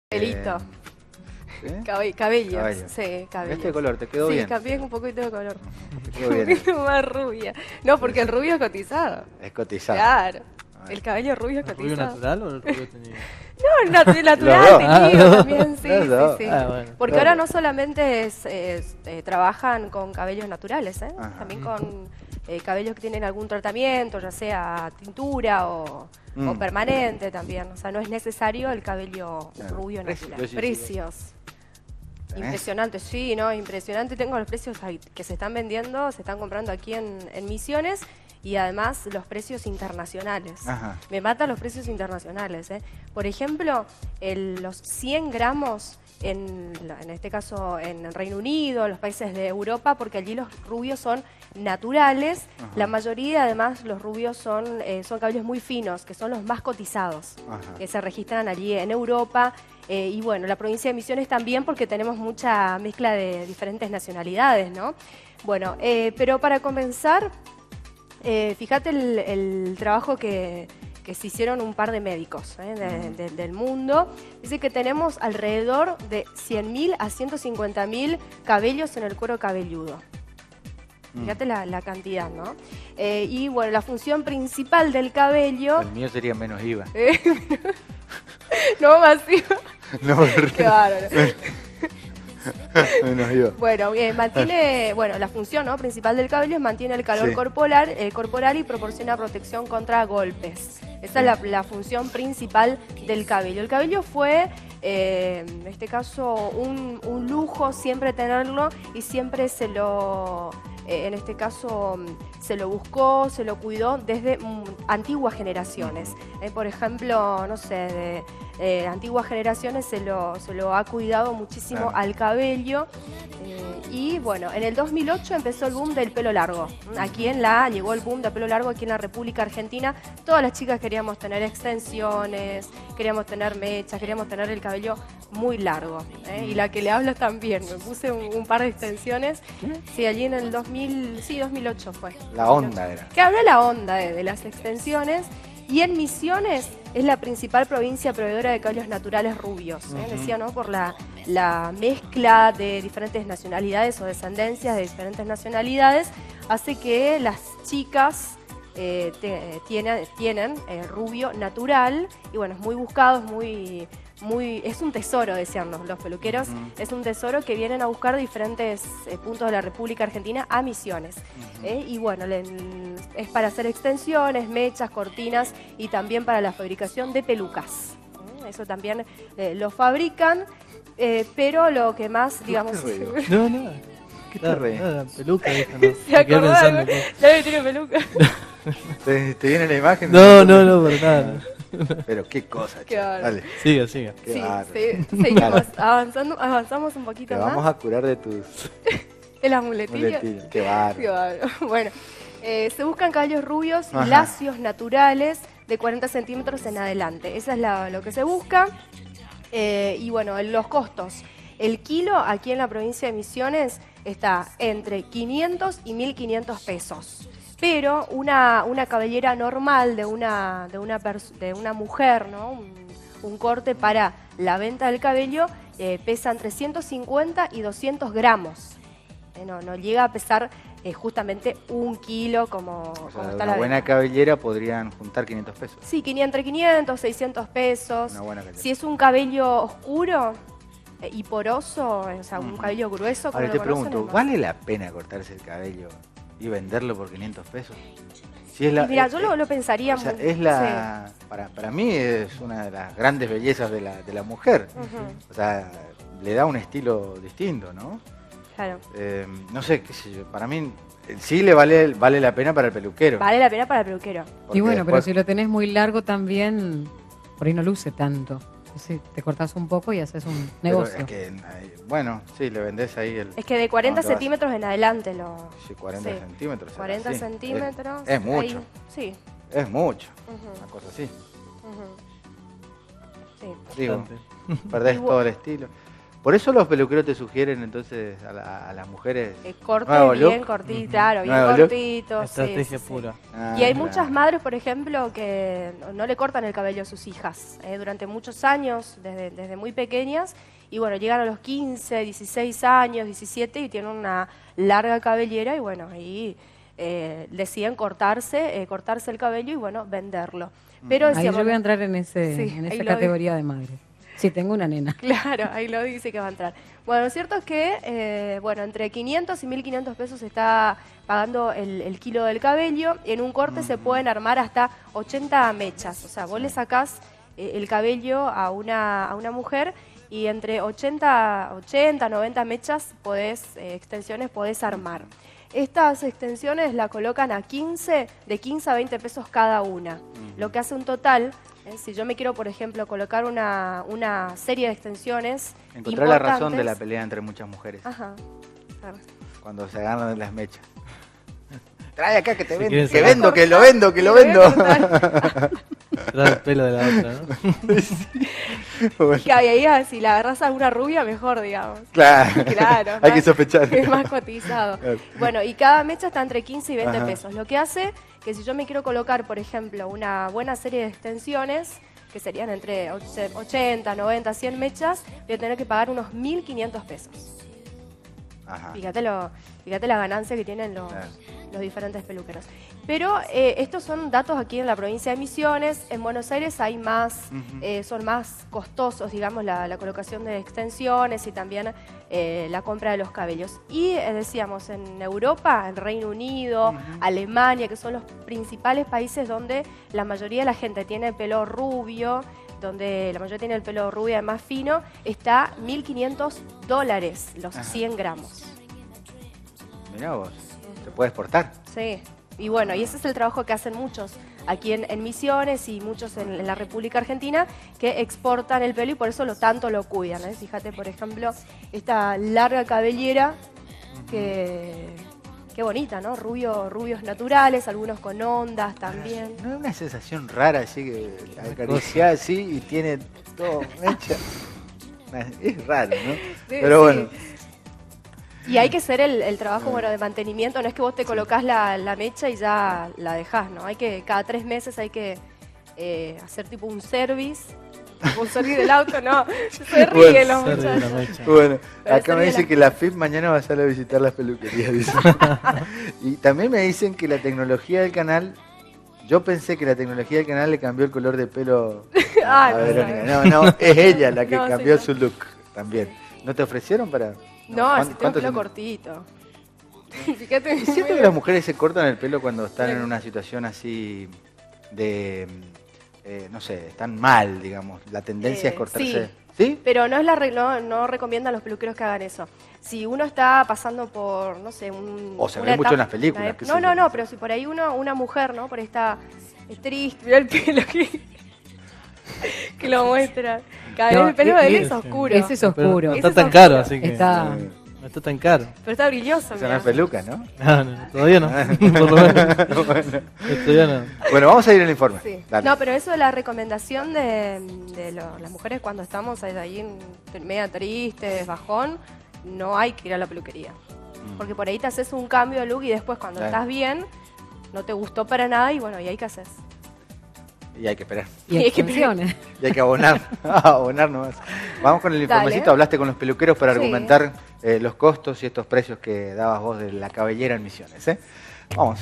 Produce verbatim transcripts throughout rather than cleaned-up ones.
Pelito. ¿Sí? Cabe cabellos. Cabello. Sí, cabellos. Este color, ¿te quedó sí, bien? Sí, cambié un poquito de color. Te quedó Un bien. poquito más rubia. No, porque el rubio es cotizado. Es cotizado. Claro. Ver. El cabello rubio es ¿El cotizado. rubio natural o el rubio teñido? No, natu natural, Los dos. teñido Ah, también, sí, los sí, dos. sí. Ah, bueno. Porque Claro. ahora no solamente es, es, eh, trabajan con cabellos naturales, ¿eh? Ajá. También con eh, cabellos que tienen algún tratamiento, ya sea tintura o, Mm. o permanente también. O sea, no es necesario el cabello Claro. rubio Precios, natural. sí, sí, Precios. ¿Tenés? Impresionante, sí, ¿no? Impresionante. Tengo los precios ahí que se están vendiendo, se están comprando aquí en, en Misiones y además los precios internacionales. Ajá. Me matan los precios internacionales, ¿eh? Por ejemplo, el- los cien gramos, en, la- en este caso en el Reino Unido, los países de Europa, porque allí los rubios son naturales. Ajá. La mayoría, además, los rubios son, eh, son cabellos muy finos, que son los más cotizados, Ajá. que se registran allí en Europa. Eh, y bueno, la provincia de Misiones también, porque tenemos mucha mezcla de diferentes nacionalidades, ¿no? Bueno, eh, pero para comenzar, eh, fíjate el, el trabajo que, que se hicieron un par de médicos ¿eh? de- de- del mundo. Dice que tenemos alrededor de cien mil a ciento cincuenta mil cabellos en el cuero cabelludo. Mm. Fíjate la, la cantidad, ¿no? Eh, y bueno, la función principal del cabello... El mío sería menos I V A. Eh, no, masivo. No, Qué bárbaro. menos I V A. Bueno, eh, mantiene, bueno, la función ¿no? principal del cabello es mantiene el calor Sí. corporal, eh, corporal y proporciona protección contra golpes. Esa es la, la función principal del cabello. El cabello fue, eh, en este caso, un, un lujo siempre tenerlo y siempre se lo, eh, en este caso, mm, se lo buscó, se lo cuidó desde mm, antiguas generaciones. Eh, por ejemplo, no sé, de eh, antiguas generaciones se lo, se lo ha cuidado muchísimo Claro. al cabello. Eh, y bueno, en el dos mil ocho empezó el boom del pelo largo. Aquí en la, llegó el boom del pelo largo aquí en la República Argentina. Todas las chicas queríamos tener extensiones, queríamos tener mechas, queríamos tener el cabello muy largo. ¿eh? Y la que le hablo también, me puse un, un par de extensiones. Sí, allí en el dos mil, sí, dos mil ocho fue. La onda era. Que habló la onda de, de las extensiones. Y en Misiones es la principal provincia proveedora de cabellos naturales rubios. ¿eh? Ujú. Decía, ¿no? Por la, la mezcla de diferentes nacionalidades o descendencias de diferentes nacionalidades, hace que las chicas eh, te- tienen, tienen eh, rubio natural. Y bueno, es muy buscado, es muy... Muy, es un tesoro, decían los, los peluqueros, Ujú. es un tesoro que vienen a buscar de diferentes eh, puntos de la República Argentina a Misiones. Ujú. ¿eh? Y bueno, le- es para hacer extensiones, mechas, cortinas y también para la fabricación de pelucas. ¿eh? Eso también eh, lo fabrican, eh, pero lo que más, digamos... te ríes? No, no. ¿Qué te reís? Nada, peluca, dijo, no. ¿Se Me quedé acordaron? pensando. pues. Ya me tiene peluca. ¿Te, te viene la imagen? No, no, no, por nada. Pero qué cosa, Qué che. bárbaro. Dale. Siga, siga. Qué Sí, bárbaro. sí, seguimos Dale. avanzando, avanzamos un Te poquito vamos más. a curar de tus De las muletillas. muletillas. Qué Qué bárbaro. bárbaro. Bueno, eh, se buscan cabellos rubios y Ajá. lacios naturales de cuarenta centímetros en adelante. Esa es la- lo que se busca. Eh, y bueno, los costos. El kilo aquí en la provincia de Misiones está entre quinientos y mil quinientos pesos. Pero una, una cabellera normal de una, de una, pers- de una mujer, ¿no? un, un corte para la venta del cabello, eh, pesa entre ciento cincuenta y doscientos gramos. Eh, no, no llega a pesar eh, justamente un kilo como, O como sea, está una la buena venta. cabellera podrían juntar quinientos pesos. Sí, quinientos, entre quinientos, seiscientos pesos. Una buena cabellera. Si es un cabello oscuro eh, y poroso, o sea, un Ujú. cabello grueso, como Ahora lo te conocen, pregunto, es más. ¿vale la pena cortarse el cabello y venderlo por quinientos pesos? Si es la, Y mira, eh, yo lo, eh, lo pensaría o sea, muy- es la, para, para mí es una de las grandes bellezas de la, de la mujer. sí. Ujú, O sea, le da un estilo distinto, ¿no? claro. Eh, no sé, qué sé yo, para mí eh, sí le vale, vale la pena para el peluquero. Vale la pena para el peluquero. porque Y bueno, pero después- si lo tenés muy largo también, por ahí no luce tanto. Entonces te cortás un poco y haces un pero negocio. es que, eh, bueno, sí, le vendés ahí el Es que de cuarenta No, te vas- centímetros en adelante lo... sí, cuarenta sí. centímetros. será, cuarenta sí. centímetros. Es, es mucho, ahí, sí. es mucho, Ujú, una cosa así. ujú. Sí. Digo, Bastante. perdés Y bu- todo el estilo. Por eso los peluqueros te sugieren entonces a, la- a las mujeres. Eh, corte Nuevo bien look. cortito, claro, bien Nuevo look. cortito. sí, Estrategia sí, sí. pura. Ah, Y hay claro. muchas madres, por ejemplo, que no- no le cortan el cabello a sus hijas eh, durante muchos años, desde, desde muy pequeñas, y bueno, llegan a los quince, dieciséis años, diecisiete y tienen una larga cabellera y bueno, ahí eh, deciden cortarse, eh, cortarse el cabello y bueno, venderlo. Pero Ahí yo decíamos, voy a entrar en, ese, Sí, en ahí esa lo vi. categoría de madre. Sí, tengo una nena. claro, ahí lo dice que va a entrar. Bueno, lo cierto es que, eh, bueno, entre quinientos y mil quinientos pesos se está pagando el, el kilo del cabello. En un corte se pueden armar hasta ochenta mechas. O sea, vos le sacás eh, el cabello a una, a una mujer y entre ochenta, ochenta, noventa mechas podés, eh, extensiones podés armar. Estas extensiones la colocan a quince, de quince a veinte pesos cada una. Lo que hace un total, eh, si yo me quiero, por ejemplo, colocar una, una serie de extensiones Encontrar la razón importantes- de la pelea entre muchas mujeres. Ajá. Claro. Cuando se agarran las mechas. Trae acá que te Si vendo, quieren que sacar- vendo, que lo vendo, que lo Sí, vendo. voy a cortar. Trae el pelo de la otra, ¿no? Bueno, Que ahí, ahí, si la agarras a una rubia, mejor, digamos. claro, Claro. hay que más- sospechar. Es más cotizado. Claro. Bueno, y cada mecha está entre quince y veinte Ajá. pesos. Lo que hace que si yo me quiero colocar, por ejemplo, una buena serie de extensiones, que serían entre ochenta, noventa, cien mechas, voy a tener que pagar unos mil quinientos pesos. Ajá. Fíjate, lo, fíjate la ganancia que tienen los, Claro. los diferentes peluqueros. Pero eh, estos son datos aquí en la provincia de Misiones. En Buenos Aires hay más, Ujú. eh, son más costosos, digamos, la, la colocación de extensiones y también eh, la compra de los cabellos. Y eh, decíamos, en Europa, el Reino Unido, Alemania, que son los principales países donde la mayoría de la gente tiene pelo rubio, donde la mayoría tiene el pelo rubio y más fino, está mil quinientos dólares los Ajá. cien gramos. Mirá vos, se puede exportar. Sí, y bueno, y ese es el trabajo que hacen muchos aquí en, en Misiones y muchos en, en la República Argentina que exportan el pelo y por eso lo tanto lo cuidan. ¿eh? Fíjate, por ejemplo, esta larga cabellera que... Qué bonita, ¿no? Rubio, rubios naturales, algunos con ondas también. No es una sensación rara así que acariciar así y tiene todo mecha. Es raro, ¿no? Pero Sí. bueno. Y hay que hacer el, el trabajo bueno, de mantenimiento, no es que vos te colocás la, la mecha y ya la dejás, ¿no? Hay que, cada tres meses hay que eh, hacer tipo un service, tipo un service del auto, no, se ríen los Service de la muchachos. mecha. Bueno, Pero acá me sería dice la- que la F I P mañana va a salir a visitar las peluquerías. Dice. Y también me dicen que la tecnología del canal, yo pensé que la tecnología del canal le cambió el color de pelo a, Ay, a no Verónica. sabes. No, no, es ella la que No, cambió sí, su look también. ¿No te ofrecieron para...? No, ¿cuán- si tengo cuánto pelo se- cortito. Fíjate, ¿Es cierto que las mujeres se cortan el pelo cuando están en una situación así de... eh, no sé, están mal, digamos? La tendencia Eh, es cortarse... sí. ¿Sí? Pero no es la re- no, no recomiendan a los peluqueros que hagan eso. Si uno está pasando por, no sé, un... O se una ve mucho etapa- en las películas, una ep- qué No, sé no, yo. no, pero si por ahí uno, una mujer, ¿no? Por ahí está es triste, mira el pelo que, que lo muestra. Cada No, vez el pelo de él y- es sí. oscuro. Ese es oscuro. No Ese está es tan caro, oscuro. así que. Está... No está tan caro. Pero está brilloso, Esa no mira. es peluca, ¿no? No, no, todavía no. Por lo menos. Bueno. Todavía no. Bueno, vamos a ir al informe. Sí. Dale. No, pero eso de la recomendación de, de lo- las mujeres cuando estamos ahí en, media tristes, bajón, no hay que ir a la peluquería. Porque por ahí te haces un cambio de look y después cuando Claro. estás bien, no te gustó para nada y bueno, y ahí qué haces. Y hay que esperar. Y Hay que extensiones. Y hay que abonar. abonar nomás. Vamos con el Dale. informecito. Hablaste con los peluqueros para Sí. argumentar eh, los costos y estos precios que dabas vos de la cabellera en Misiones. ¿eh? Vamos.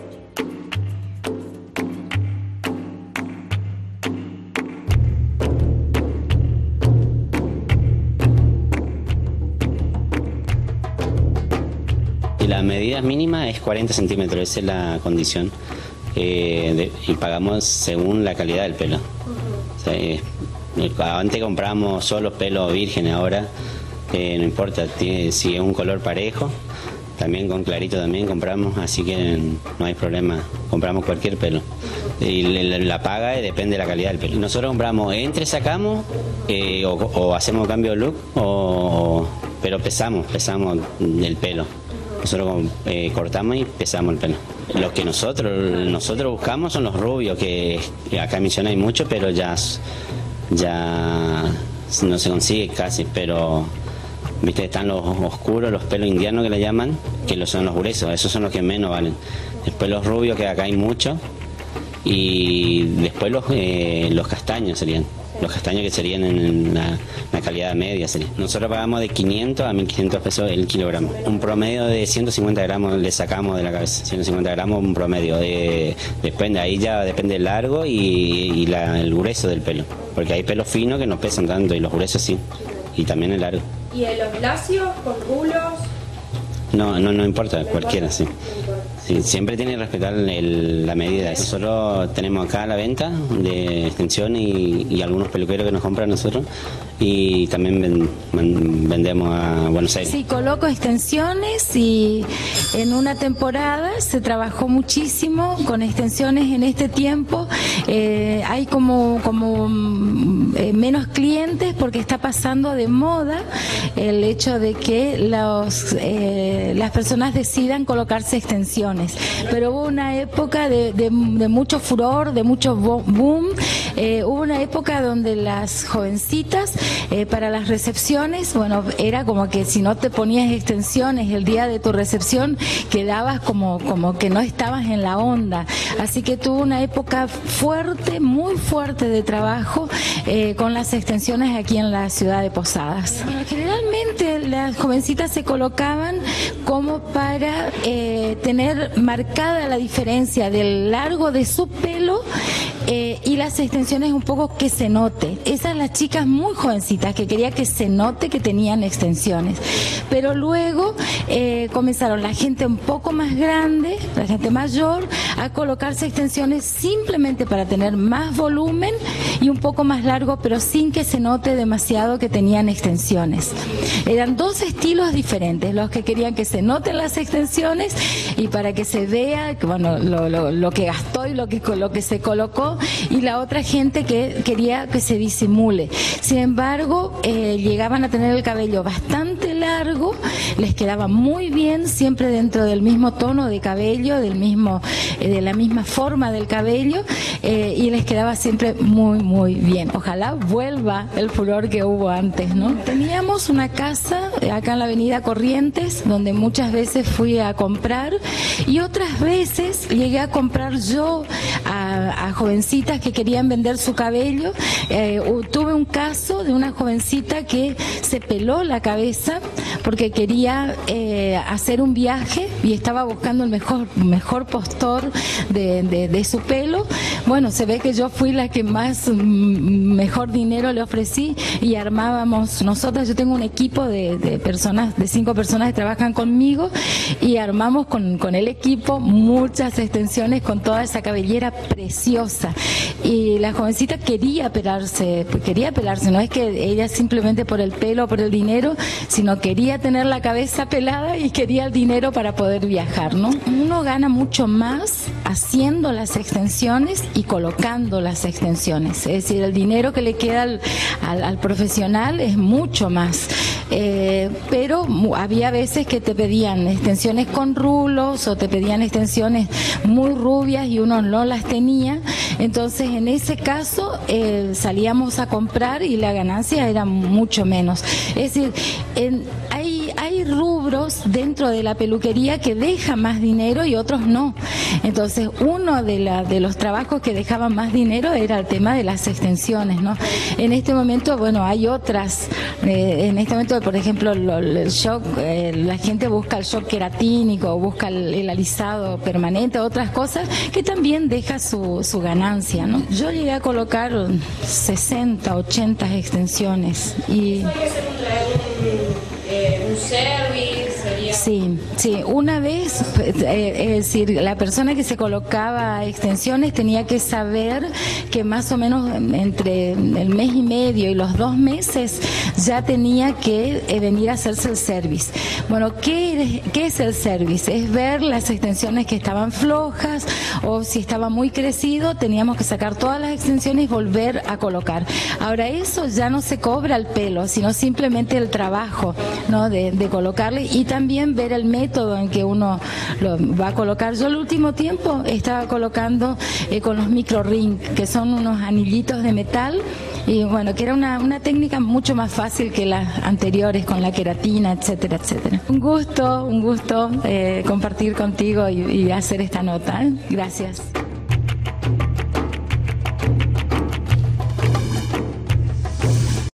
Y la medida mínima es cuarenta centímetros, esa es la condición. Eh, de- y pagamos según la calidad del pelo. O sea, eh, antes compramos solo pelo virgen, ahora eh, no importa tiene- si es un color parejo. También con clarito también compramos, así que no hay problema, compramos cualquier pelo. Y la, la paga eh, depende de la calidad del pelo. Nosotros compramos, entre sacamos eh, o, o hacemos cambio de look, o, pero pesamos, pesamos el pelo. Nosotros eh, cortamos y pesamos el pelo. Los que nosotros nosotros buscamos son los rubios, que, que acá en Misiones hay mucho, pero ya, ya no se consigue casi, pero Viste, están los oscuros, los pelos indianos que le llaman, que los son los gruesos, esos son los que menos valen. Después los rubios, que acá hay muchos, y después los, eh, los castaños serían. Los castaños que serían en la, la calidad media serían. Nosotros pagamos de quinientos a mil quinientos pesos el kilogramo. Un promedio de ciento cincuenta gramos le sacamos de la cabeza. ciento cincuenta gramos un promedio. De, depende, ahí ya depende el largo y, y la, el grueso del pelo. Porque hay pelos finos que no pesan tanto y los gruesos sí. Y también el largo. ¿Y en los lacios con rulos? No, no, no importa, cualquiera, sí. Sí, siempre tiene que respetar el, la medida. Nosotros tenemos acá la venta de extensión y, y algunos peluqueros que nos compran nosotros, y también ven, man, vendemos a Buenos Aires. Sí, coloco extensiones y en una temporada se trabajó muchísimo con extensiones en este tiempo. Eh, hay como, como eh, menos clientes porque está pasando de moda el hecho de que los, eh, las personas decidan colocarse extensiones. Pero hubo una época de, de, de mucho furor, de mucho boom. Eh, hubo una época donde las jovencitas eh, para las recepciones, bueno, era como que si no te ponías extensiones el día de tu recepción, quedabas como, como que no estabas en la onda. Así que tuvo una época fuerte, muy fuerte de trabajo eh, con las extensiones aquí en la ciudad de Posadas. Bueno, generalmente las jovencitas se colocaban como para eh, tener marcada la diferencia del largo de su pelo eh, y las extensiones un poco que se note. Esas las chicas muy jovencitas que quería que se note que tenían extensiones. Pero luego eh, comenzaron la gente un poco más grande, la gente mayor, a colocarse extensiones simplemente para tener más volumen y un poco más largo, pero sin que se note demasiado que tenían extensiones. Eran dos estilos diferentes, los que querían que se noten las extensiones y para que se vea bueno, lo, lo, lo que gastó y lo que, lo que se colocó, y la otra gente que quería que se disimule. Sin embargo, eh, llegaban a tener el cabello bastante largo, les quedaba muy bien, siempre dentro del mismo tono de cabello, del mismo, eh, de la misma forma del cabello, eh, y les quedaba siempre muy, muy bien. Ojalá vuelva el furor que hubo antes, ¿no? Teníamos una casa acá en la avenida Corrientes, donde muchas veces fui a comprar, y otras veces llegué a comprar yo a, a jovencitas que querían vender su cabello. Eh, tuve un caso de una jovencita que se peló la cabeza porque quería eh, hacer un viaje y estaba buscando el mejor, mejor postor de, de, de su pelo. Bueno, se ve que yo fui la que más mm, mejor dinero le ofrecí y armábamos nosotras. Yo tengo un equipo de, de personas, de cinco personas que trabajan conmigo, y armamos con, con el equipo muchas extensiones con toda esa cabellera preciosa. Y la jovencita quería pelarse, quería pelarse, no es que ella simplemente por el pelo o por el dinero, sino quería tener la cabeza pelada y quería el dinero para poder viajar, ¿no? Uno gana mucho más haciendo las extensiones y colocando las extensiones, es decir, el dinero que le queda al, al, al profesional es mucho más. Eh, pero había veces que te pedían extensiones con rulos o te pedían extensiones muy rubias y uno no las tenía. Entonces en ese caso eh, salíamos a comprar y la ganancia era mucho menos. Es decir, en, hay, hay rubros dentro de la peluquería que deja más dinero y otros no. Entonces uno de, la, de los trabajos que dejaba más dinero era el tema de las extensiones, ¿no? En este momento, bueno, hay otras, eh, en este momento por ejemplo lo, el shock, eh, la gente busca el shock queratínico, busca el, el alisado permanente, otras cosas que también deja su, su ganancia, ¿no? Yo llegué a colocar sesenta, ochenta extensiones y... un service, sería... Sí, sí, una vez, eh, es decir, la persona que se colocaba extensiones tenía que saber que más o menos entre el mes y medio y los dos meses ya tenía que eh, venir a hacerse el service. Bueno, ¿qué, ¿qué es el service? Es ver las extensiones que estaban flojas o si estaba muy crecido, teníamos que sacar todas las extensiones y volver a colocar. Ahora eso ya no se cobra el pelo, sino simplemente el trabajo, ¿no? de, de colocarle, y también ver el método en que uno lo va a colocar. Yo el último tiempo estaba colocando eh, con los micro ring, que son unos anillitos de metal y bueno, que era una, una técnica mucho más fácil que las anteriores con la queratina, etcétera, etcétera. Un gusto, un gusto eh, compartir contigo y, y hacer esta nota. ¿eh? Gracias.